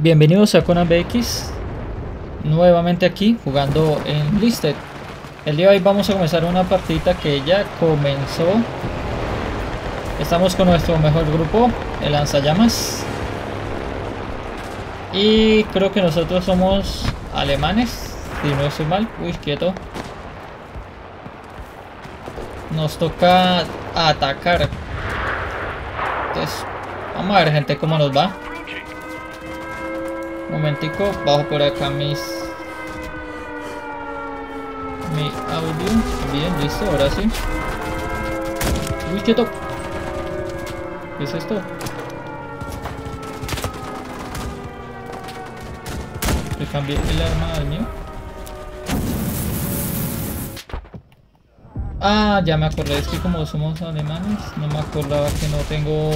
Bienvenidos a Conan BX, nuevamente aquí jugando en Listed. El día de hoy vamos a comenzar una partida que ya comenzó. Estamos con nuestro mejor grupo, el lanzallamas. Y creo que nosotros somos alemanes, si no estoy mal. Uy, quieto. Nos toca atacar. Entonces, vamos a ver, gente, cómo nos va. Un momentico, bajo por acá mi audio. Bien, listo, ahora sí. Uy, quieto. ¿Qué es esto? Le cambié el arma al mío. Ah, ya me acordé, es que como somos alemanes, no me acordaba que no tengo...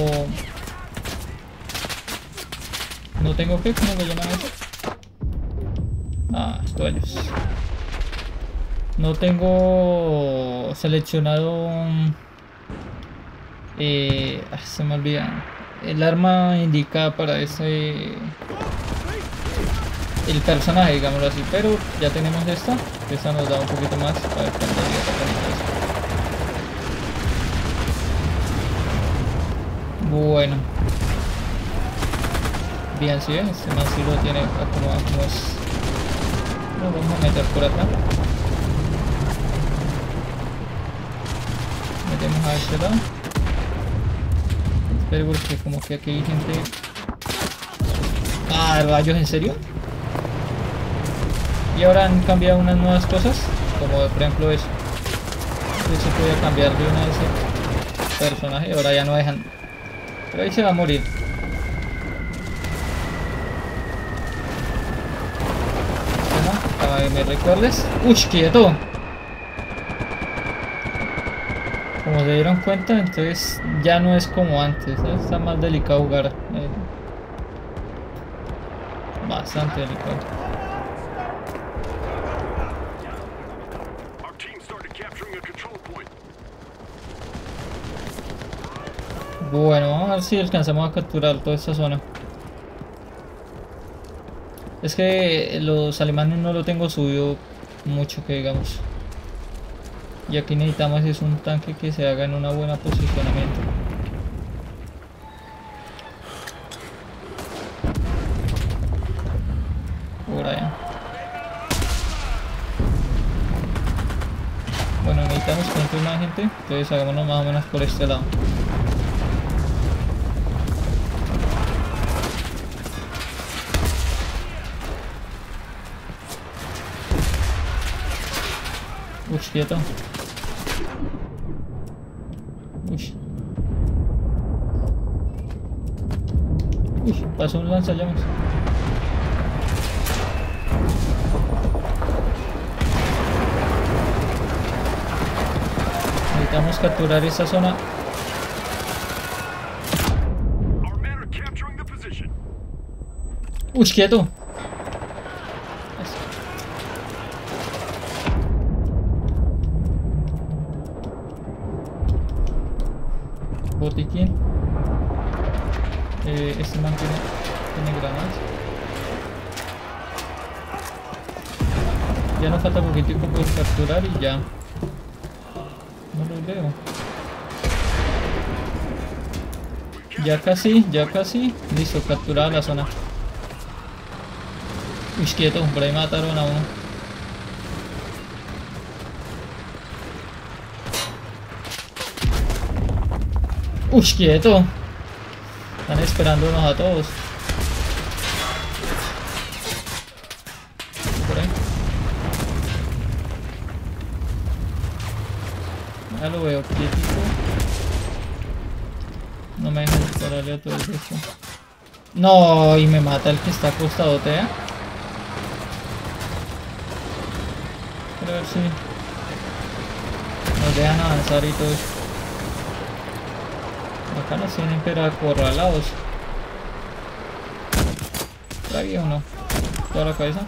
¿No tengo qué? ¿Cómo le llaman eso? Ah, toallos. No tengo seleccionado... se me olvida. El arma indicada para ese... El personaje, digámoslo así. Pero ya tenemos esta. Esta nos da un poquito más para el bueno. Bien, sí, este man sí lo tiene acomodado como es. Lo vamos a meter por acá. Metemos a este lado. Espero porque como que aquí hay gente... Ah, rayos, ¿en serio? Y ahora han cambiado unas nuevas cosas, como por ejemplo eso. Entonces se puede cambiar de una de ese personaje, ahora ya no dejan. Pero ahí se va a morir. ¿Me recuerdes? ¡Uy, quieto! Como se dieron cuenta, entonces ya no es como antes, ¿sabes? Está más delicado jugar. Bastante delicado. Bueno, vamos a ver si alcanzamos a capturar toda esta zona. Es que los alemanes no lo tengo subido mucho, que digamos. Y aquí necesitamos es un tanque que se haga en una buena posicionamiento. Por allá. Bueno, necesitamos que entre más gente, entonces hagámonos más o menos por este lado. Uy, quieto. Uy. Uy, pasó un lanzallamas. Necesitamos capturar esa zona. Uy, quieto. Botiquín. Este man tiene granadas. Ya nos falta poquitico por capturar y ya. No los veo. Ya casi. Listo, capturada la zona. Uy, quieto, por ahí mataron a uno. Uy, quieto. Están esperándonos a todos. Por ahí. Ya lo veo, quietico. No me dejan dispararle a todo esto. No, y me mata el que está acostado, ¿eh? Quiero ver si nos dejan avanzar y todo eso. Acá nos tienen pero acorralados. Tragué uno. Toda la cabeza.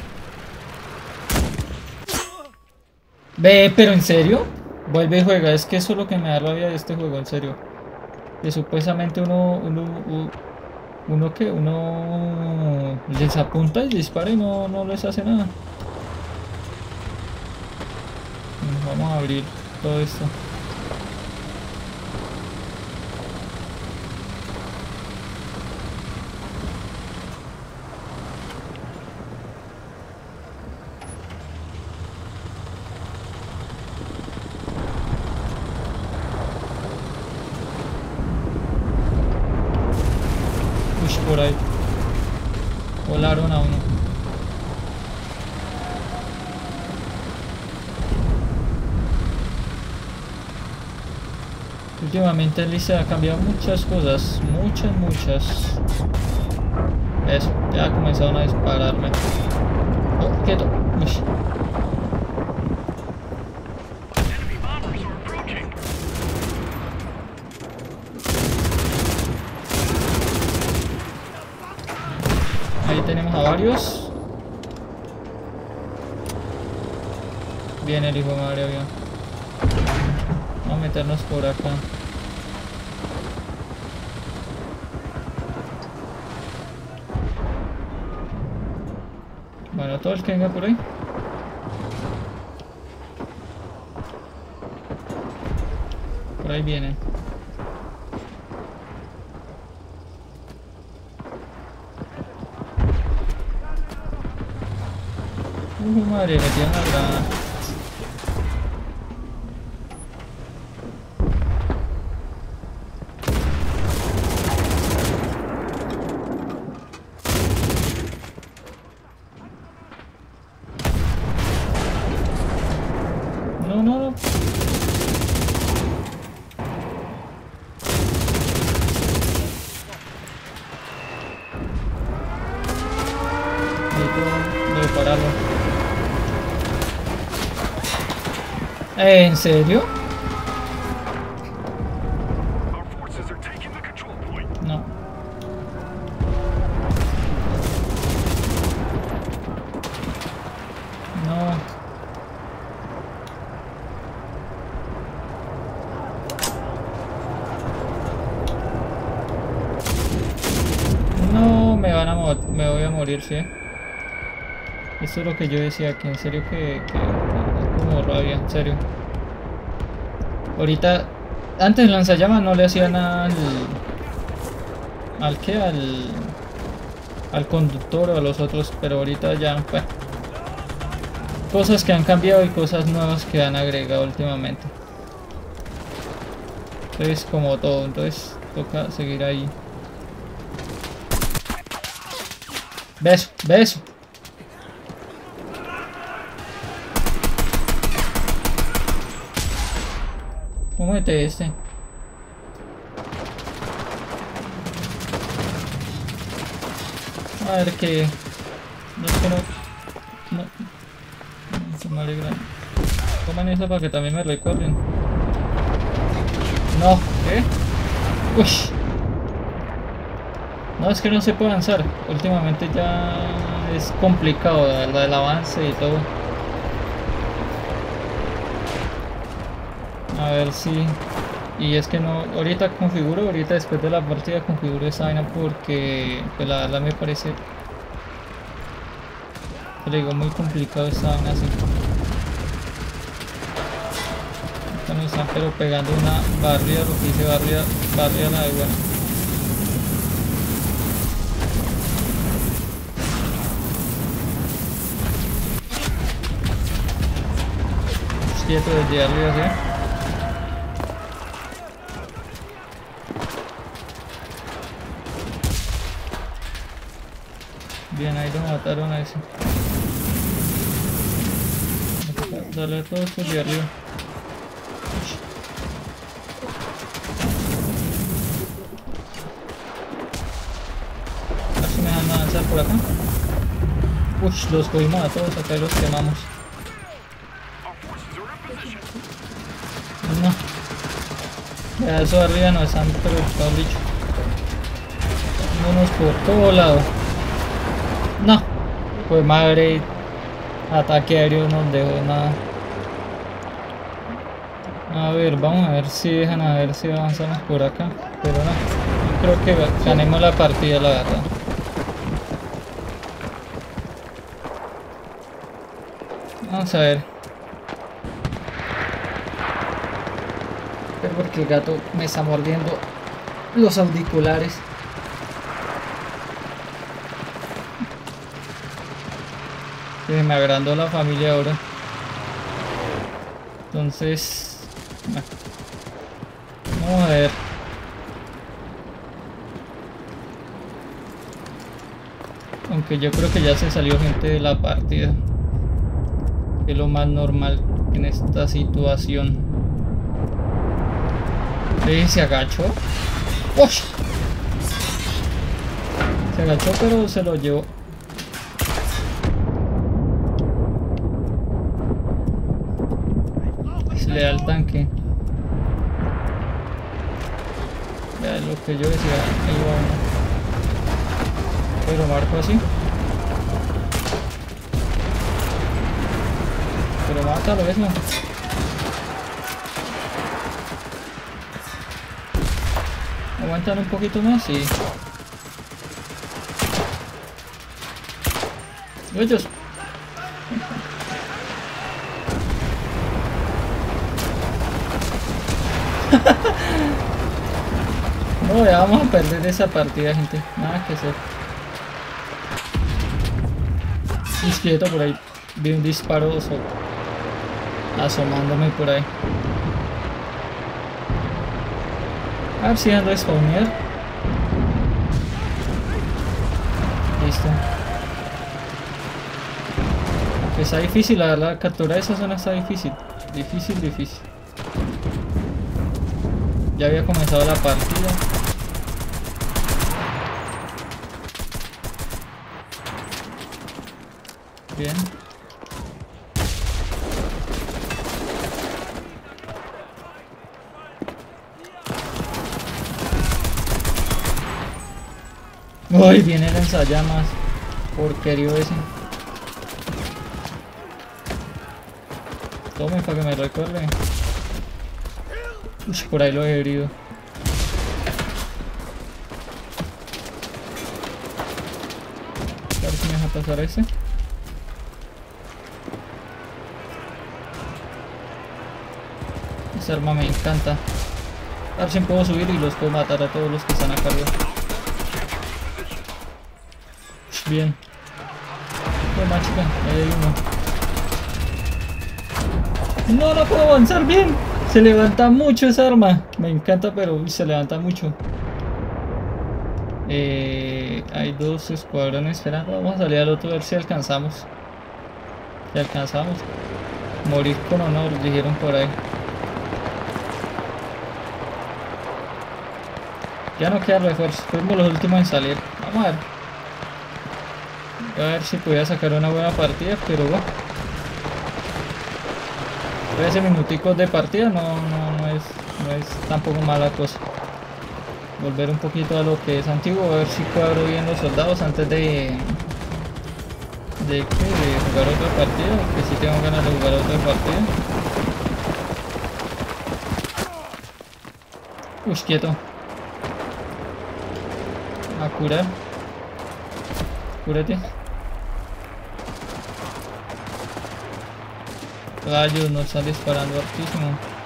Ve, pero ¿en serio? Vuelve y juega. Es que eso es lo que me da rabia de este juego, en serio. Que supuestamente uno Uno les apunta y dispara y no les hace nada. Vamos a abrir todo esto. Por ahí volaron a uno. Últimamente en Lisa ha cambiado muchas cosas, muchas. Eso, ya comenzaron a dispararme. Oh, quieto. Uy. Ahí tenemos a varios. Viene el hijo de madre avión. Vamos a meternos por acá. Bueno, todo el que venga por ahí. Por ahí vienen. Madre, metían la granada. No. Necesito repararlo. ¿En serio? No. No. No, me voy a morir, sí. Esto es lo que yo decía, que en serio que como rabia, en serio. Ahorita, antes el lanzallamas no le hacía nada al conductor o a los otros, pero ahorita ya, bueno, cosas que han cambiado y cosas nuevas que han agregado últimamente. Entonces, como todo, entonces toca seguir ahí. Beso. ¿Cómo mete este? A ver que... No es que no se me alegra. Coman eso para que también me recuerden. No, ¿qué? Uy. No, es que no se puede avanzar. Últimamente ya es complicado, la verdad, el avance y todo. A ver si... Y es que no... Ahorita después de la partida configuro esa vaina porque... Pues la verdad me parece... Te digo, muy complicado esa vaina así. Acá nos están pero pegando una barrida, lo que dice barrida la de buena. Quieto desde arriba, ¿sí? Bien, ahí lo mataron a ese. Dale a todos estos de arriba. A ver si me dejan avanzar por acá. Uff, los cogimos a todos, acá y los quemamos. No. Ya eso de arriba no están preocupados, bicho. Vámonos por todo lado. No. Pues madre. Ataque aéreo no nos dejó nada. A ver, vamos a ver si dejan, a ver si avanzamos por acá. Pero no. creo que ganemos la partida, la verdad. Vamos a ver. Pero porque el gato me está mordiendo los auriculares. Se me agrandó la familia ahora. Entonces... bueno, vamos a ver. Aunque yo creo que ya se salió gente de la partida. Que es lo más normal en esta situación. Se agachó. ¡Ush! Se agachó pero se lo llevó. Se le da el tanque. Ya es lo que yo decía. Ahí va uno. Pero marco así. Pero mátalo, eso. Aguantan un poquito más y... ellos. No, ya vamos a perder esa partida, gente. Nada que hacer. Quieto por ahí. Vi un disparo asomándome por ahí. A ver si ando a spawnear. Listo. Está difícil, la verdad, capturar esa zona está difícil. Difícil. Ya había comenzado la partida. Bien. Uy, viene el lanzallamas. Porquerío ese. Tome para que me recuerde. Uy, por ahí lo he herido. A ver si me deja pasar ese. Esa arma me encanta. A ver si puedo subir y los puedo matar a todos los que están acá arriba. Bien. Toma, chica, ahí hay uno. No puedo avanzar bien. Se levanta mucho esa arma. Me encanta, pero se levanta mucho. Hay dos escuadrones esperando. Vamos a salir al otro a ver si alcanzamos. Si alcanzamos. Morir con honor, dijeron por ahí. Ya no queda refuerzo. Fuimos los últimos en salir. Vamos a ver. A ver si podía sacar una buena partida, pero bueno. 13 minuticos de partida no es tampoco mala cosa. Volver un poquito a lo que es antiguo, a ver si cuadro bien los soldados antes de jugar otra partida, que si tengo ganas de jugar otra partida. Uy, quieto. A curar. Cúrate. Rayos, nos están disparando hartísimo.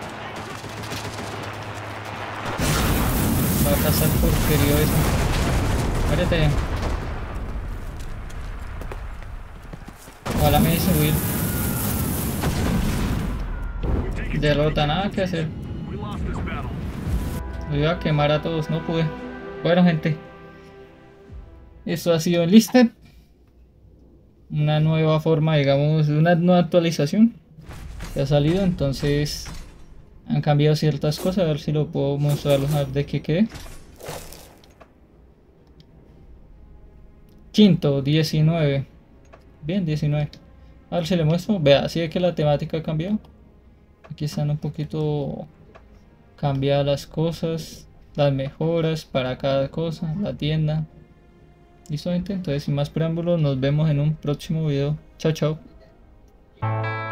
Va a cazar porquerío eso. Muérete. Ojalá me dice subir. Derrota, nada que hacer. Me iba a quemar a todos, no pude. Bueno, gente. Esto ha sido Enlisted. Una nueva forma, digamos, una nueva actualización que ha salido, entonces han cambiado ciertas cosas. A ver si lo puedo mostrar de qué quede. Quinto, 19. Bien, 19. A ver si le muestro. Vea, así es que la temática ha cambiado. Aquí están un poquito cambiadas las cosas, las mejoras para cada cosa, la tienda. Listo, gente. Entonces, sin más preámbulos, nos vemos en un próximo video. Chao, chao.